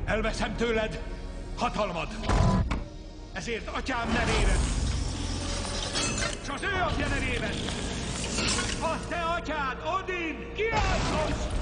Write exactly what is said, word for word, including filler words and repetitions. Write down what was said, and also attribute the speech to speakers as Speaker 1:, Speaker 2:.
Speaker 1: Elveszem tőled hatalmad. Ezért atyám nevében, s az ő apja nevében, a te atyád, Odin, kiáltozz!